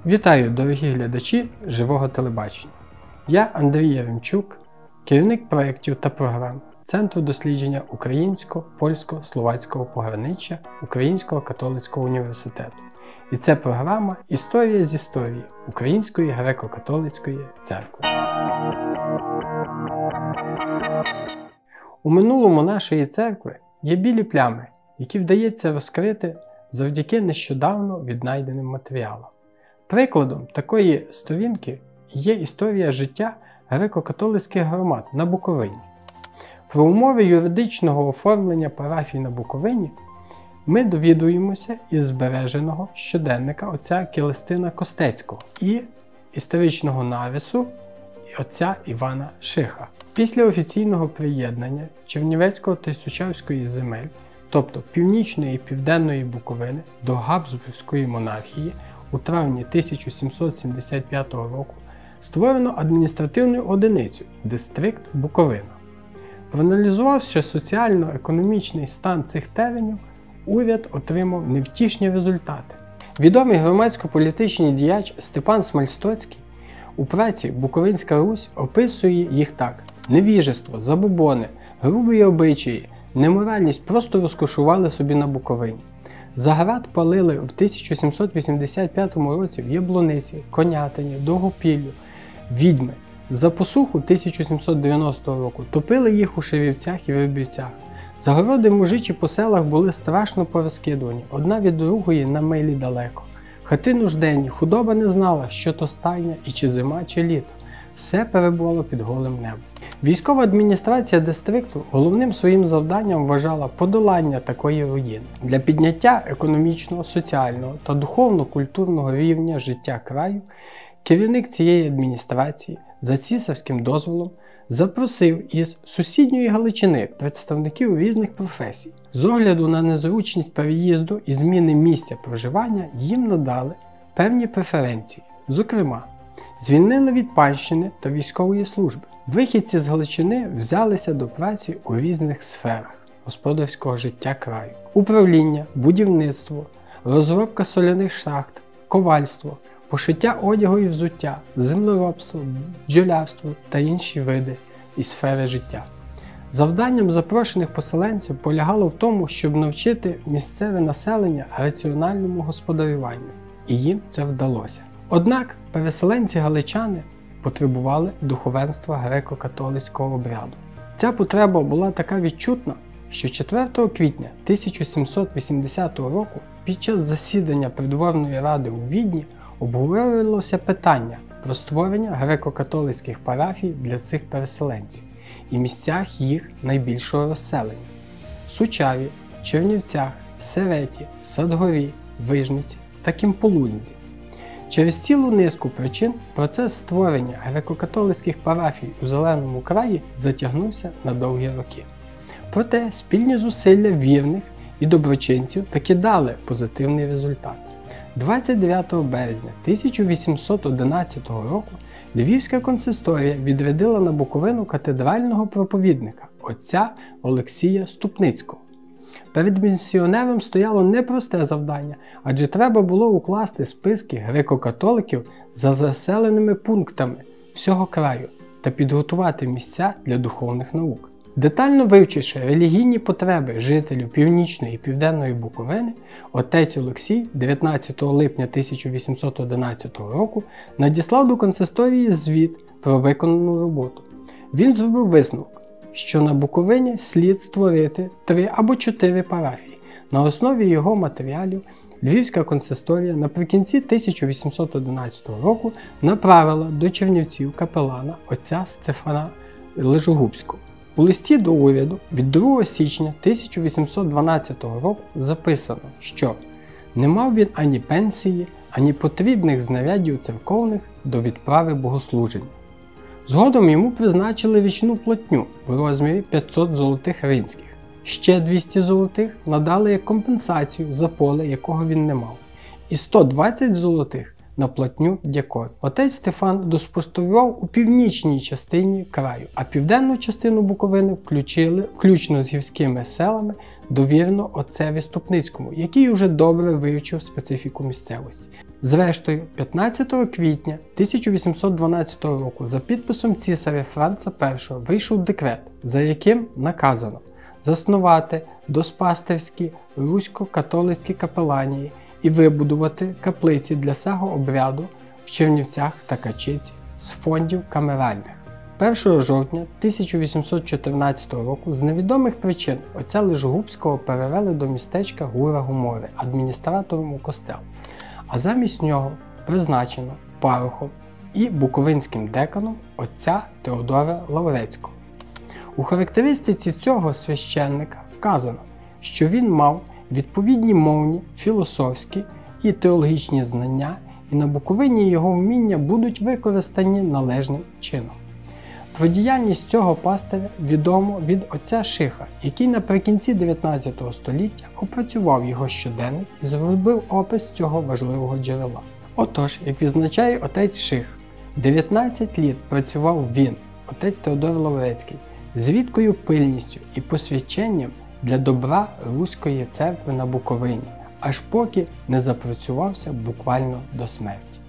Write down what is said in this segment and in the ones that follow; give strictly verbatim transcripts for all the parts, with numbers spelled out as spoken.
Вітаю, дорогі глядачі Живого телебачення. Я Андрій Яремчук, керівник проєктів та програм Центру дослідження українсько-польсько-словацького пограниччя Українського католицького університету. І це програма «Історія з історії Української греко-католицької церкви». У минулому нашої церкви є білі плями, які вдається розкрити завдяки нещодавно віднайденим матеріалам. Прикладом такої сторінки є історія життя греко-католицьких громад на Буковині. Про умови юридичного оформлення парафій на Буковині ми довідуємося із збереженого щоденника отця Келестина Костецького і історичного навісу отця Івана Шиха. Після офіційного приєднання Чернівецького та Сучавської земель, тобто Північної і Південної Буковини, до Габсбурзької монархії у травні тисяча сімсот сімдесят п'ятого року створено адміністративну одиницю – Дистрикт Буковина. Проаналізувавши соціально-економічний стан цих теренів, уряд отримав невтішні результати. Відомий громадсько-політичний діяч Степан Смальстоцький у праці «Буковинська Русь» описує їх так: невіжество, забобони, грубі обичаї, неморальність просто розкошували собі на Буковині. За град палили в тисяча сімсот вісімдесят п'ятому році в Яблуниці, Конятині, Довгопіллю, Відьми. За посуху тисяча сімсот дев'яностого року топили їх у Ширівцях і Вербівцях. Загороди мужичі по селах були страшно порозкидувані, одна від другої на милі далеко. Хати нужденні, худоба не знала, що то стайня і чи зима, чи літо. Все перебувало під голим небом. Військова адміністрація дистрикту головним своїм завданням вважала подолання такої руїни. Для підняття економічного, соціального та духовно-культурного рівня життя краю керівник цієї адміністрації за цісарським дозволом запросив із сусідньої Галичини представників різних професій. З огляду на незручність переїзду і зміни місця проживання їм надали певні преференції, зокрема, звільнили від панщини та військової служби. Вихідці з Галичини взялися до праці у різних сферах господарського життя краю: управління, будівництво, розробка соляних шахт, ковальство, пошиття одягу і взуття, землеробство, бджолярство та інші види і сфери життя. Завданням запрошених поселенців полягало в тому, щоб навчити місцеве населення раціональному господарюванню, і їм це вдалося. Однак переселенці-галичани потребували духовенства греко-католицького обряду. Ця потреба була така відчутна, що четвертого квітня тисяча сімсот вісімдесятого року під час засідання Придворної ради у Відні обговорювалося питання про створення греко-католицьких парафій для цих переселенців і місцях їх найбільшого розселення – Сучаві, Чернівцях, Сереті, Садгорі, Вижниці та Кімполунзі. Через цілу низку причин процес створення греко-католицьких парафій у Зеленому краї затягнувся на довгі роки. Проте спільні зусилля вірних і доброчинців таки дали позитивний результат. двадцять дев'ятого березня тисяча вісімсот одинадцятого року Львівська консисторія відрядила на Буковину катедрального проповідника отця Олексія Ступницького. Перед місіонером стояло непросте завдання, адже треба було укласти списки греко-католиків за заселеними пунктами всього краю та підготувати місця для духовних наук. Детально вивчивши релігійні потреби жителів Північної і Південної Буковини, отець Олексій дев'ятнадцятого липня тисяча вісімсот одинадцятого року надіслав до консисторії звіт про виконану роботу. Він зробив висновок, що на Буковині слід створити три або чотири парафії. На основі його матеріалів Львівська консисторія наприкінці тисяча вісімсот одинадцятого року направила до Чернівців капелана отця Стефана Лежогубського. У листі до уряду від другого січня тисяча вісімсот дванадцятого року записано, що не мав він ані пенсії, ані потрібних знарядів церковних до відправи богослуження. Згодом йому призначили річну платню в розмірі п'ятсот золотих ринських. Ще двісті золотих надали як компенсацію за поле, якого він не мав, і сто двадцять золотих на платню дякор. Отець Стефан доспостерігав у північній частині краю, а південну частину Буковини включили, включно з гірськими селами, довірено отцеві Ступницькому, який уже добре вивчив специфіку місцевості. Зрештою, п'ятнадцятого квітня тисяча вісімсот дванадцятого року за підписом цісаря Франца першого вийшов декрет, за яким наказано заснувати доспастерські русько-католицькі капеланії і вибудувати каплиці для цього обряду в Чернівцях та Качиці з фондів камеральних. першого жовтня тисяча вісімсот чотирнадцятого року з невідомих причин отця Лежегубського перевели до містечка Гура-Гумори адміністратором у костел, а замість нього призначено парохом і буковинським деканом отця Теодора Лаврецького. У характеристиці цього священника вказано, що він мав відповідні мовні, філософські і теологічні знання, і на Буковині його вміння будуть використані належним чином. Про діяльність цього пастиря відомо від отця Шиха, який наприкінці дев'ятнадцятого століття опрацював його щоденник і зробив опис цього важливого джерела. Отож, як відзначає отець Ших, дев'ятнадцять літ працював він, отець Теодор Лаврецький, з рідкою пильністю і посвяченням для добра Руської церкви на Буковині, аж поки не запрацювався буквально до смерті.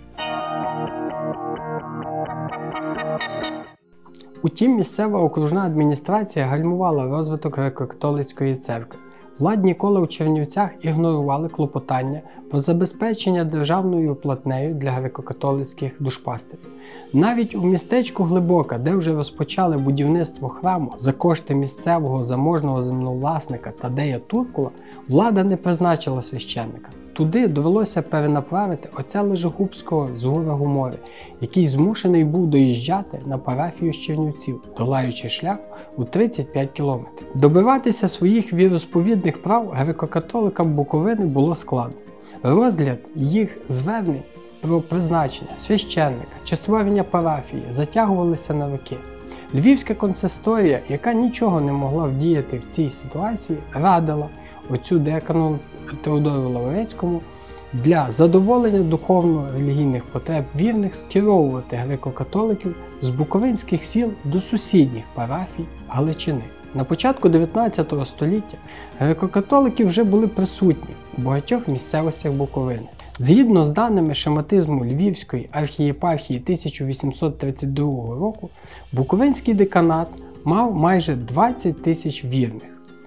Утім, місцева окружна адміністрація гальмувала розвиток греко-католицької церкви. Владні кола у Чернівцях ігнорували клопотання про забезпечення державною платнею для греко-католицьких душпастерів. Навіть у містечку Глибока, де вже розпочали будівництво храму за кошти місцевого заможного землевласника Тадея Туркула, влада не призначила священника. Туди довелося перенаправити отця Лежегубського з Гура-Гумори, який змушений був доїжджати на парафію з Чернівців, долаючи шлях у тридцять п'ять кілометрів. Добиватися своїх віросповідних прав греко-католикам Буковини було складно. Розгляд їх звернень про призначення священника чи створення парафії затягувалися на роки. Львівська консисторія, яка нічого не могла вдіяти в цій ситуації, радила отцю декану Теодору Лаврецькому для задоволення духовно-релігійних потреб вірних скеровувати греко-католиків з буковинських сіл до сусідніх парафій Галичини. На початку дев'ятнадцятого століття греко-католики вже були присутні у багатьох місцевостях Буковини. Згідно з даними шематизму Львівської архієпархії тисяча вісімсот тридцять другого року, Буковинський деканат мав майже двадцять тисяч вірних.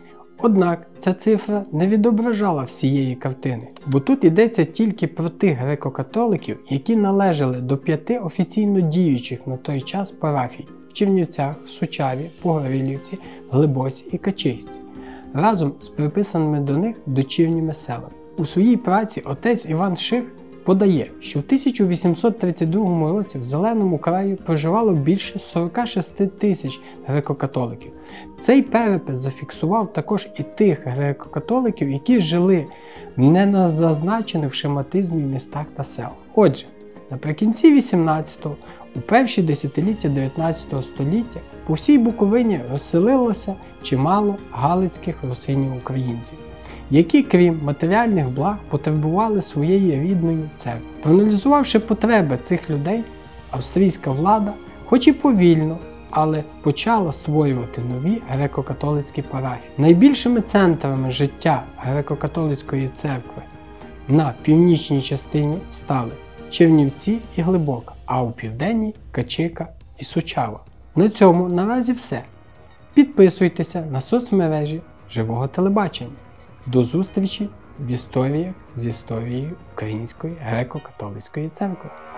Однак ця цифра не відображала всієї картини, бо тут йдеться тільки про тих греко-католиків, які належали до п'яти офіційно діючих на той час парафій в Чернівцях, Сучаві, Погорілівці, Глибоці і Качиці, разом з приписаними до них дочірніми селами. У своїй праці отець Іван Ших подає, що в тисяча вісімсот тридцять другому році в Зеленому краї проживало більше сорока шести тисяч греко-католиків. Цей перепис зафіксував також і тих греко-католиків, які жили в незазначених в шематизмі містах та селах. Отже, наприкінці вісімнадцятого, у перші десятиліття дев'ятнадцятого століття по всій Буковині розселилося чимало галицьких русинів-українців, які, крім матеріальних благ, потребували своєї рідної церкви. Проаналізувавши потреби цих людей, австрійська влада, хоч і повільно, але почала створювати нові греко-католицькі парафії. Найбільшими центрами життя греко-католицької церкви на північній частині стали Чернівці і Глибока, а у південній – Качика і Сучава. На цьому наразі все. Підписуйтеся на соцмережі Живого телебачення. До зустрічі в історіях з історією Української греко-католицької церкви.